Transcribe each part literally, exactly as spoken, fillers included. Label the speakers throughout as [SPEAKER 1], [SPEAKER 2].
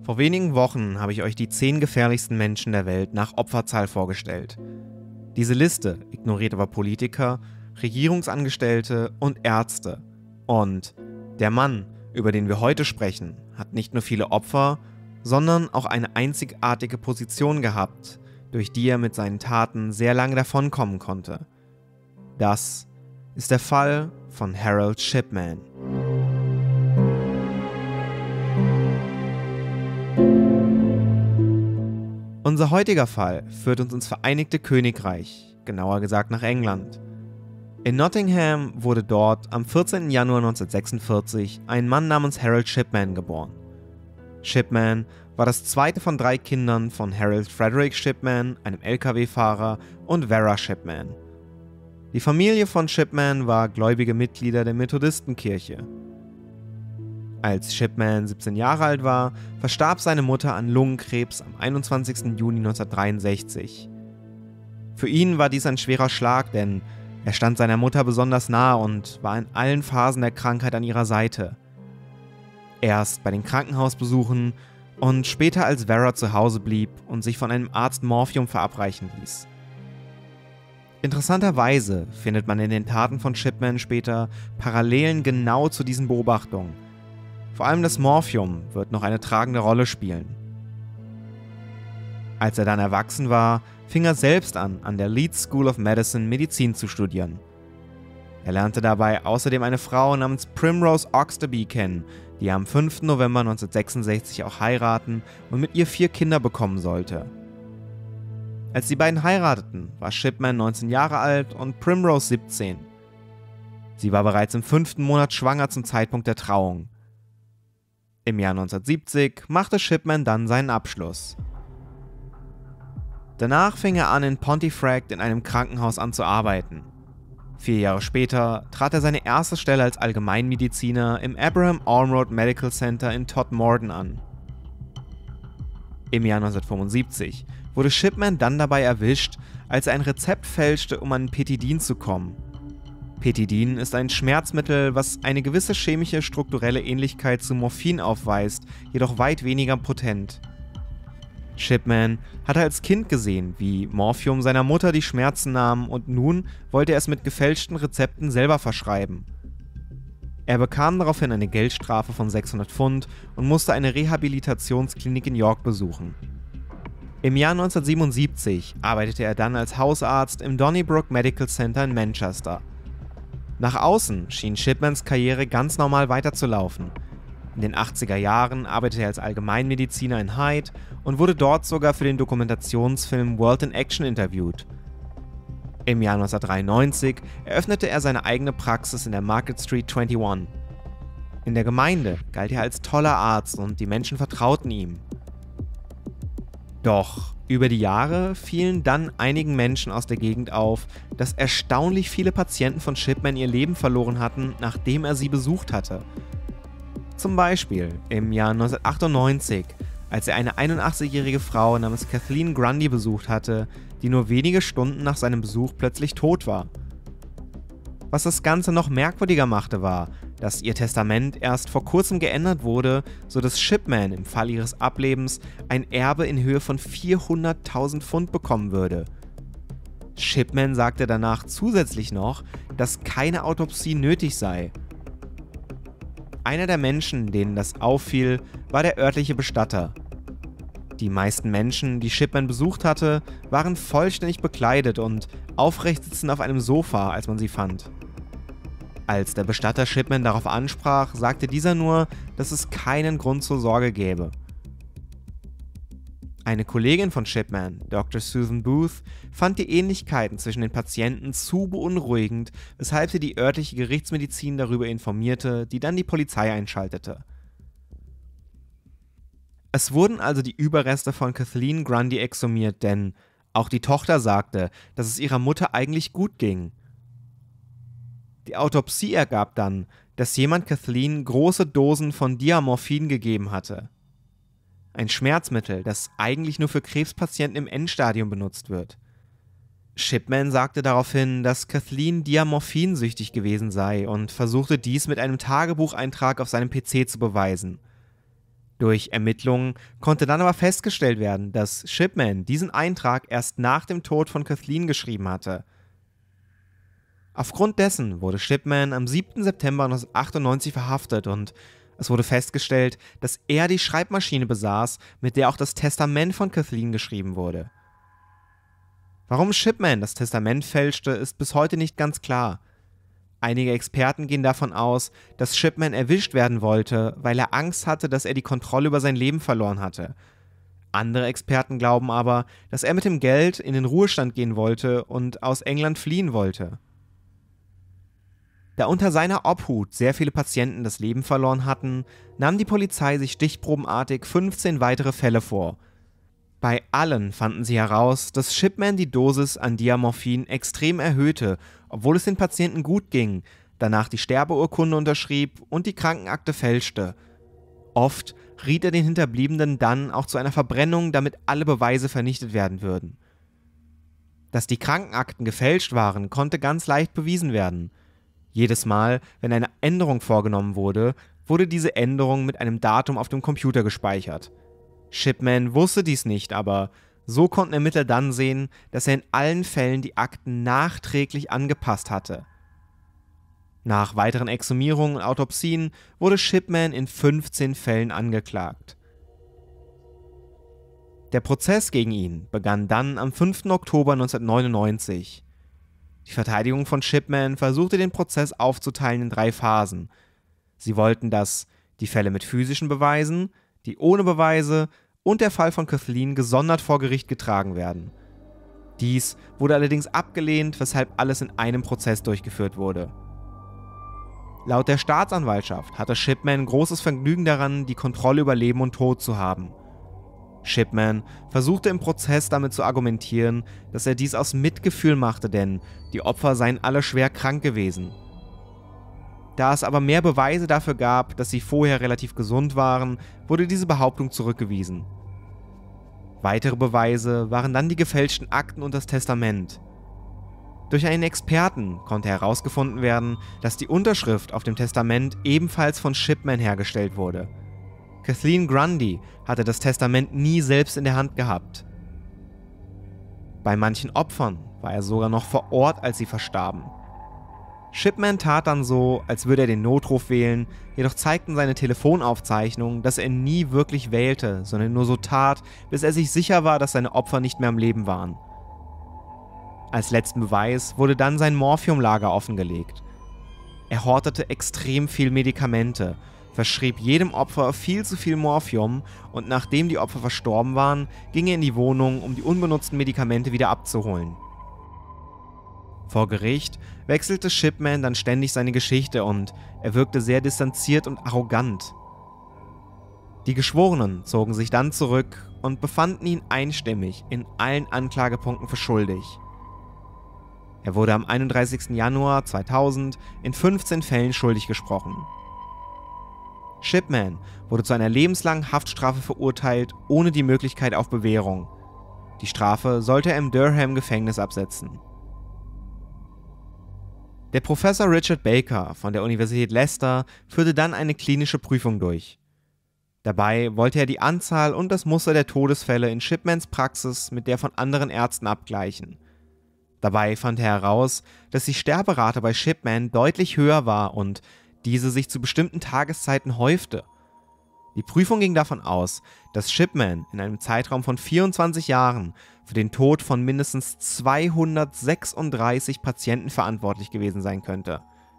[SPEAKER 1] Vor wenigen Wochen habe ich euch die zehn gefährlichsten Menschen der Welt nach Opferzahl vorgestellt. Diese Liste ignoriert aber Politiker, Regierungsangestellte und Ärzte. Und der Mann, über den wir heute sprechen, hat nicht nur viele Opfer, sondern auch eine einzigartige Position gehabt, durch die er mit seinen Taten sehr lange davonkommen konnte. Das ist der Fall von Harold Shipman. Unser heutiger Fall führt uns ins Vereinigte Königreich, genauer gesagt nach England. In Nottingham wurde dort am vierzehnten Januar neunzehnhundertsechsundvierzig ein Mann namens Harold Shipman geboren. Shipman war das zweite von drei Kindern von Harold Frederick Shipman, einem L K W-Fahrer, und Vera Shipman. Die Familie von Shipman war gläubige Mitglieder der Methodistenkirche. Als Shipman siebzehn Jahre alt war, verstarb seine Mutter an Lungenkrebs am einundzwanzigsten Juni neunzehnhundertdreiundsechzig. Für ihn war dies ein schwerer Schlag, denn er stand seiner Mutter besonders nahe und war in allen Phasen der Krankheit an ihrer Seite. Erst bei den Krankenhausbesuchen und später als Vera zu Hause blieb und sich von einem Arzt Morphium verabreichen ließ. Interessanterweise findet man in den Taten von Shipman später Parallelen genau zu diesen Beobachtungen. Vor allem das Morphium wird noch eine tragende Rolle spielen. Als er dann erwachsen war, fing er selbst an, an der Leeds School of Medicine Medizin zu studieren. Er lernte dabei außerdem eine Frau namens Primrose Oxtoby kennen, die er am fünften November neunzehnhundertsechsundsechzig auch heiraten und mit ihr vier Kinder bekommen sollte. Als die beiden heirateten, war Shipman neunzehn Jahre alt und Primrose siebzehn. Sie war bereits im fünften Monat schwanger zum Zeitpunkt der Trauung. Im Jahr neunzehnhundertsiebzig machte Shipman dann seinen Abschluss. Danach fing er an, in Pontefract in einem Krankenhaus an zu arbeiten. Vier Jahre später trat er seine erste Stelle als Allgemeinmediziner im Abraham Ormroad Medical Center in Todmorden an. Im Jahr neunzehnhundertfünfundsiebzig wurde Shipman dann dabei erwischt, als er ein Rezept fälschte, um an Petidin zu kommen. Petidin ist ein Schmerzmittel, was eine gewisse chemische strukturelle Ähnlichkeit zu Morphin aufweist, jedoch weit weniger potent. Shipman hatte als Kind gesehen, wie Morphium seiner Mutter die Schmerzen nahm, und nun wollte er es mit gefälschten Rezepten selber verschreiben. Er bekam daraufhin eine Geldstrafe von sechshundert Pfund und musste eine Rehabilitationsklinik in York besuchen. Im Jahr neunzehnhundertsiebenundsiebzig arbeitete er dann als Hausarzt im Donnybrook Medical Center in Manchester. Nach außen schien Shipmans Karriere ganz normal weiterzulaufen. In den achtziger Jahren arbeitete er als Allgemeinmediziner in Hyde und wurde dort sogar für den Dokumentationsfilm World in Action interviewt. Im Jahr neunzehnhundertdreiundneunzig eröffnete er seine eigene Praxis in der Market Street einundzwanzig. In der Gemeinde galt er als toller Arzt und die Menschen vertrauten ihm. Doch über die Jahre fielen dann einigen Menschen aus der Gegend auf, dass erstaunlich viele Patienten von Shipman ihr Leben verloren hatten, nachdem er sie besucht hatte. Zum Beispiel im Jahr neunzehnhundertachtundneunzig, als er eine einundachtzigjährige Frau namens Kathleen Grundy besucht hatte, die nur wenige Stunden nach seinem Besuch plötzlich tot war. Was das Ganze noch merkwürdiger machte, war, dass ihr Testament erst vor kurzem geändert wurde, sodass Shipman im Fall ihres Ablebens ein Erbe in Höhe von vierhunderttausend Pfund bekommen würde. Shipman sagte danach zusätzlich noch, dass keine Autopsie nötig sei. Einer der Menschen, denen das auffiel, war der örtliche Bestatter. Die meisten Menschen, die Shipman besucht hatte, waren vollständig bekleidet und aufrecht sitzend auf einem Sofa, als man sie fand. Als der Bestatter Shipman darauf ansprach, sagte dieser nur, dass es keinen Grund zur Sorge gäbe. Eine Kollegin von Shipman, Doktor Susan Booth, fand die Ähnlichkeiten zwischen den Patienten zu beunruhigend, weshalb sie die örtliche Gerichtsmedizin darüber informierte, die dann die Polizei einschaltete. Es wurden also die Überreste von Kathleen Grundy exhumiert, denn auch die Tochter sagte, dass es ihrer Mutter eigentlich gut ging. Die Autopsie ergab dann, dass jemand Kathleen große Dosen von Diamorphin gegeben hatte. Ein Schmerzmittel, das eigentlich nur für Krebspatienten im Endstadium benutzt wird. Shipman sagte daraufhin, dass Kathleen diamorphinsüchtig gewesen sei und versuchte dies mit einem Tagebucheintrag auf seinem P C zu beweisen. Durch Ermittlungen konnte dann aber festgestellt werden, dass Shipman diesen Eintrag erst nach dem Tod von Kathleen geschrieben hatte. Aufgrund dessen wurde Shipman am siebten September neunzehnhundertachtundneunzig verhaftet und es wurde festgestellt, dass er die Schreibmaschine besaß, mit der auch das Testament von Kathleen geschrieben wurde. Warum Shipman das Testament fälschte, ist bis heute nicht ganz klar. Einige Experten gehen davon aus, dass Shipman erwischt werden wollte, weil er Angst hatte, dass er die Kontrolle über sein Leben verloren hatte. Andere Experten glauben aber, dass er mit dem Geld in den Ruhestand gehen wollte und aus England fliehen wollte. Da unter seiner Obhut sehr viele Patienten das Leben verloren hatten, nahm die Polizei sich stichprobenartig fünfzehn weitere Fälle vor. Bei allen fanden sie heraus, dass Shipman die Dosis an Diamorphin extrem erhöhte, obwohl es den Patienten gut ging, danach die Sterbeurkunde unterschrieb und die Krankenakte fälschte. Oft riet er den Hinterbliebenen dann auch zu einer Verbrennung, damit alle Beweise vernichtet werden würden. Dass die Krankenakten gefälscht waren, konnte ganz leicht bewiesen werden. Jedes Mal, wenn eine Änderung vorgenommen wurde, wurde diese Änderung mit einem Datum auf dem Computer gespeichert. Shipman wusste dies nicht, aber so konnten Ermittler dann sehen, dass er in allen Fällen die Akten nachträglich angepasst hatte. Nach weiteren Exhumierungen und Autopsien wurde Shipman in fünfzehn Fällen angeklagt. Der Prozess gegen ihn begann dann am fünften Oktober neunzehnhundertneunundneunzig. Die Verteidigung von Shipman versuchte den Prozess aufzuteilen in drei Phasen. Sie wollten, dass die Fälle mit physischen Beweisen, die ohne Beweise und der Fall von Kathleen gesondert vor Gericht getragen werden. Dies wurde allerdings abgelehnt, weshalb alles in einem Prozess durchgeführt wurde. Laut der Staatsanwaltschaft hatte Shipman großes Vergnügen daran, die Kontrolle über Leben und Tod zu haben. Shipman versuchte im Prozess damit zu argumentieren, dass er dies aus Mitgefühl machte, denn die Opfer seien alle schwer krank gewesen. Da es aber mehr Beweise dafür gab, dass sie vorher relativ gesund waren, wurde diese Behauptung zurückgewiesen. Weitere Beweise waren dann die gefälschten Akten und das Testament. Durch einen Experten konnte herausgefunden werden, dass die Unterschrift auf dem Testament ebenfalls von Shipman hergestellt wurde. Kathleen Grundy hatte das Testament nie selbst in der Hand gehabt. Bei manchen Opfern war er sogar noch vor Ort, als sie verstarben. Shipman tat dann so, als würde er den Notruf wählen, jedoch zeigten seine Telefonaufzeichnungen, dass er nie wirklich wählte, sondern nur so tat, bis er sich sicher war, dass seine Opfer nicht mehr am Leben waren. Als letzten Beweis wurde dann sein Morphiumlager offengelegt. Er hortete extrem viel Medikamente, verschrieb jedem Opfer viel zu viel Morphium und nachdem die Opfer verstorben waren, ging er in die Wohnung, um die unbenutzten Medikamente wieder abzuholen. Vor Gericht wechselte Shipman dann ständig seine Geschichte und er wirkte sehr distanziert und arrogant. Die Geschworenen zogen sich dann zurück und befanden ihn einstimmig in allen Anklagepunkten für schuldig. Er wurde am einunddreißigsten Januar zweitausend in fünfzehn Fällen schuldig gesprochen. Shipman wurde zu einer lebenslangen Haftstrafe verurteilt, ohne die Möglichkeit auf Bewährung. Die Strafe sollte er im Durham-Gefängnis absetzen. Der Professor Richard Baker von der Universität Leicester führte dann eine klinische Prüfung durch. Dabei wollte er die Anzahl und das Muster der Todesfälle in Shipmans Praxis mit der von anderen Ärzten abgleichen. Dabei fand er heraus, dass die Sterberate bei Shipman deutlich höher war und diese sich zu bestimmten Tageszeiten häufte. Die Prüfung ging davon aus, dass Shipman in einem Zeitraum von vierundzwanzig Jahren für den Tod von mindestens zweihundertsechsunddreißig Patienten verantwortlich gewesen sein könnte.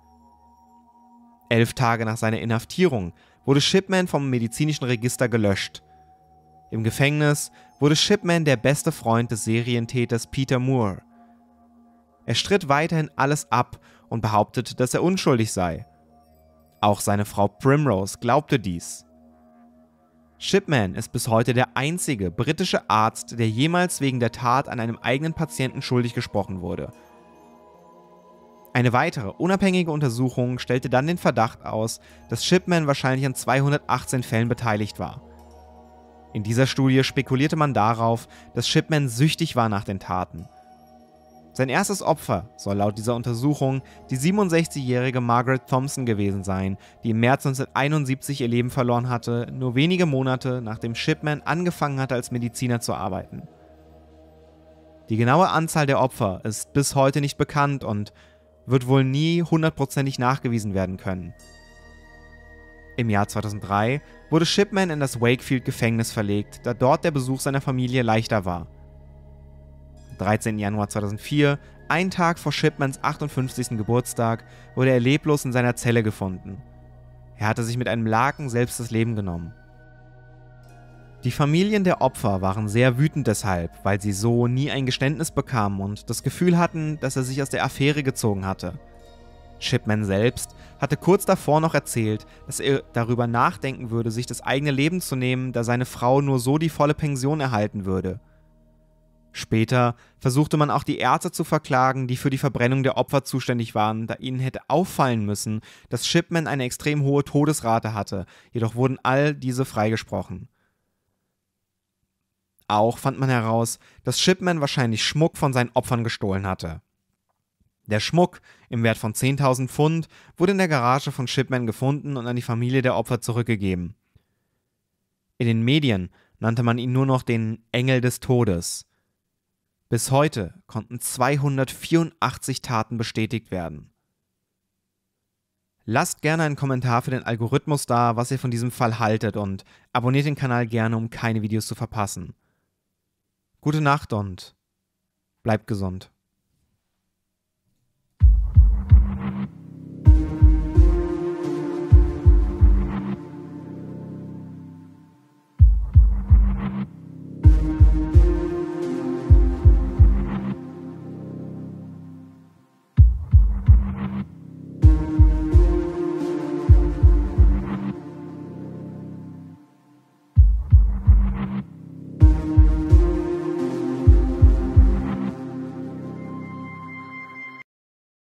[SPEAKER 1] Elf Tage nach seiner Inhaftierung wurde Shipman vom medizinischen Register gelöscht. Im Gefängnis wurde Shipman der beste Freund des Serientäters Peter Moore. Er stritt weiterhin alles ab und behauptete, dass er unschuldig sei. Auch seine Frau Primrose glaubte dies. Shipman ist bis heute der einzige britische Arzt, der jemals wegen der Tat an einem eigenen Patienten schuldig gesprochen wurde. Eine weitere, unabhängige Untersuchung stellte dann den Verdacht aus, dass Shipman wahrscheinlich an zweihundertachtzehn Fällen beteiligt war. In dieser Studie spekulierte man darauf, dass Shipman süchtig war nach den Taten. Sein erstes Opfer soll laut dieser Untersuchung die siebenundsechzigjährige Margaret Thompson gewesen sein, die im März neunzehnhunderteinundsiebzig ihr Leben verloren hatte, nur wenige Monate nachdem Shipman angefangen hatte, als Mediziner zu arbeiten. Die genaue Anzahl der Opfer ist bis heute nicht bekannt und wird wohl nie hundertprozentig nachgewiesen werden können. Im Jahr zweitausenddrei wurde Shipman in das Wakefield-Gefängnis verlegt, da dort der Besuch seiner Familie leichter war. Am dreizehnten Januar zweitausendvier, einen Tag vor Shipmans achtundfünfzigsten Geburtstag, wurde er leblos in seiner Zelle gefunden. Er hatte sich mit einem Laken selbst das Leben genommen. Die Familien der Opfer waren sehr wütend deshalb, weil sie so nie ein Geständnis bekamen und das Gefühl hatten, dass er sich aus der Affäre gezogen hatte. Shipman selbst hatte kurz davor noch erzählt, dass er darüber nachdenken würde, sich das eigene Leben zu nehmen, da seine Frau nur so die volle Pension erhalten würde. Später versuchte man auch die Ärzte zu verklagen, die für die Verbrennung der Opfer zuständig waren, da ihnen hätte auffallen müssen, dass Shipman eine extrem hohe Todesrate hatte, jedoch wurden all diese freigesprochen. Auch fand man heraus, dass Shipman wahrscheinlich Schmuck von seinen Opfern gestohlen hatte. Der Schmuck im Wert von zehntausend Pfund wurde in der Garage von Shipman gefunden und an die Familie der Opfer zurückgegeben. In den Medien nannte man ihn nur noch den Engel des Todes. Bis heute konnten zweihundertvierundachtzig Taten bestätigt werden. Lasst gerne einen Kommentar für den Algorithmus da, was ihr von diesem Fall haltet, und abonniert den Kanal gerne, um keine Videos zu verpassen. Gute Nacht und bleibt gesund.